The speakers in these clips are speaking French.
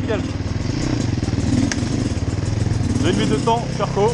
nickel. 2,5 de temps, Sherco.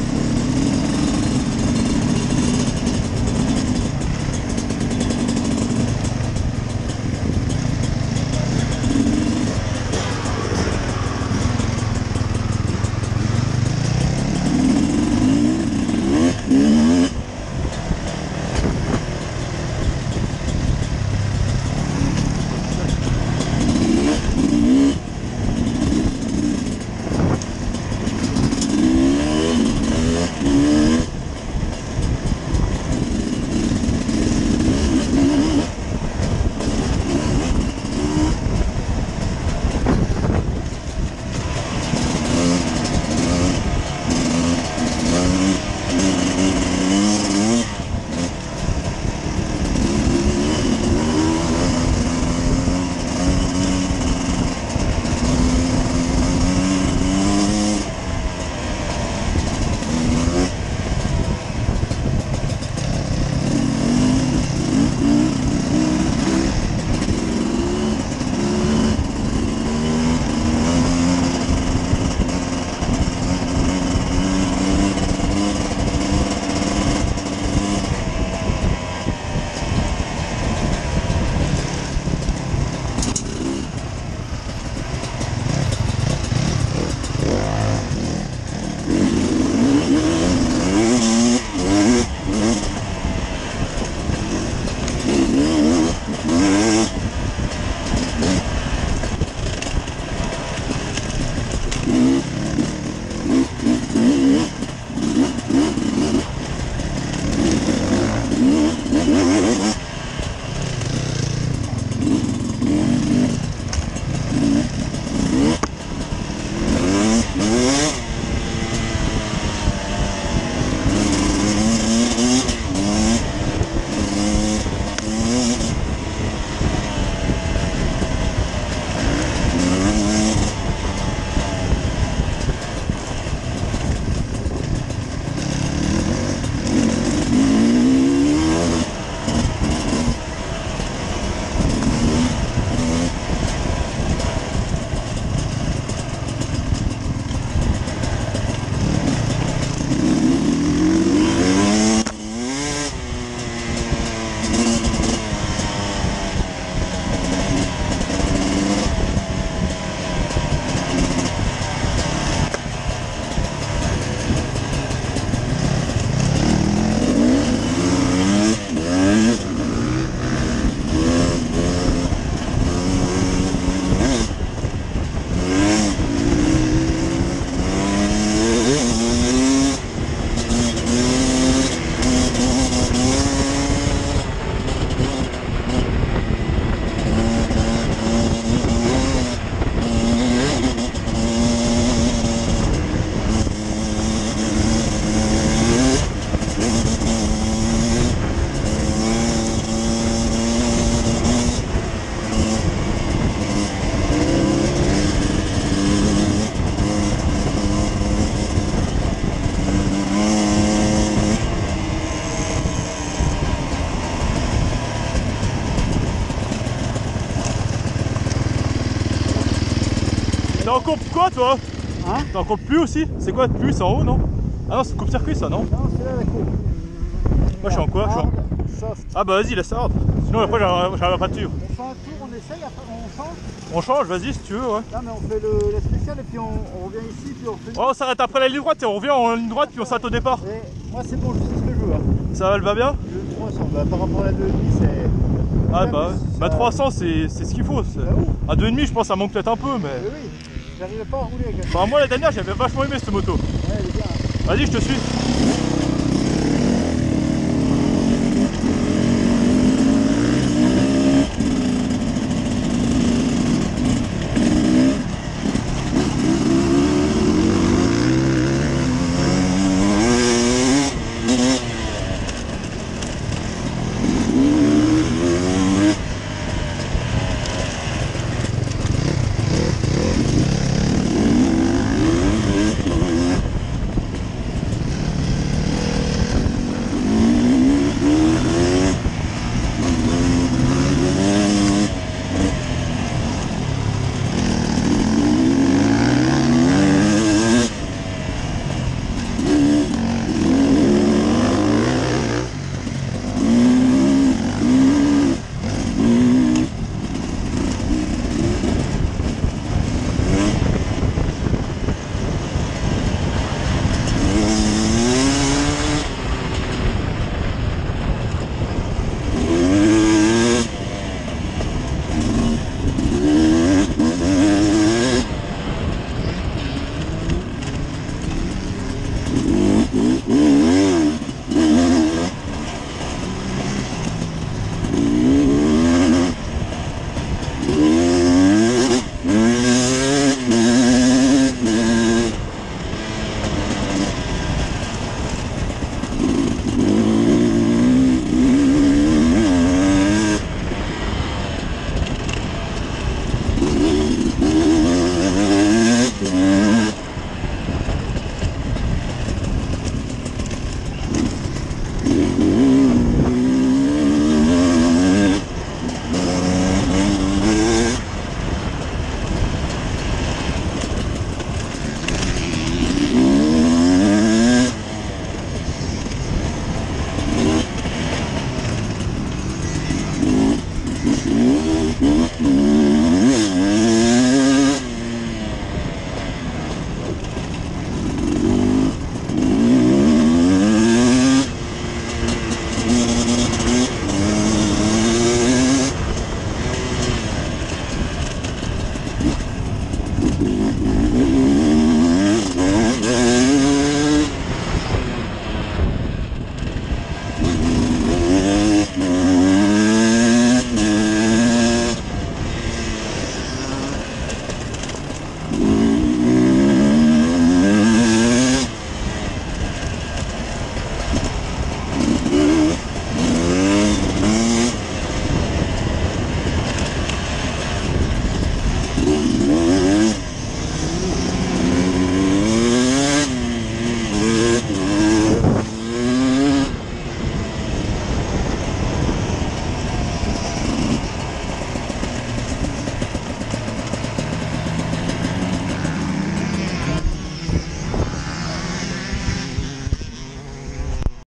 T'es en coupe quoi toi? Hein? T'es en coupe plus aussi? C'est quoi de plus en haut non? Ah non c'est coupe circuit ça non? Non c'est là la coupe. Moi je suis en quoi? Soft. Ah bah vas-y laisse ça hard. Sinon après j'arrive à pas dessus. On fait un tour, on essaye, après on change. On change, vas-y si tu veux ouais. Là mais on fait la spéciale et puis on revient ici puis on fait... Ouais on s'arrête après la ligne droite et on revient en ligne droite puis on s'arrête au départ. Et moi c'est bon, je sais ce que je veux. Hein. Ça va, elle va bien? Le 300, bah, par rapport à la 2,5 c'est... Ah même, bah, ça... bah 300 c'est ce qu'il faut. À 2,5 je pense que ça manque peut-être un peu mais... Oui, j'arrivais pas à rouler avec elle. Enfin moi la dernière j'avais vachement aimé cette moto. Ouais elle est bien. Hein. Vas-y je te suis.